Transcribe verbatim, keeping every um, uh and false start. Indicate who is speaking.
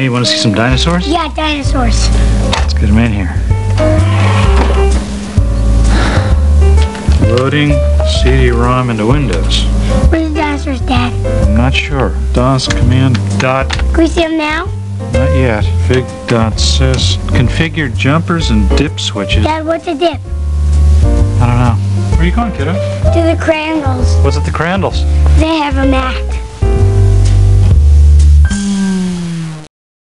Speaker 1: Hey, you want to see some dinosaurs?
Speaker 2: Yeah, dinosaurs.
Speaker 1: Let's get them in here. Loading C D ROM into Windows.
Speaker 2: Where's the dinosaurs, Dad?
Speaker 1: I'm not sure. DOS command dot.
Speaker 2: Can we see them now?
Speaker 1: Not yet. Fig dot sys. Configure jumpers and dip switches.
Speaker 2: Dad, what's a dip?
Speaker 1: I don't know. Where are you going, kiddo?
Speaker 2: To the Crandalls.
Speaker 1: What's at the Crandalls?
Speaker 2: They have a Mac.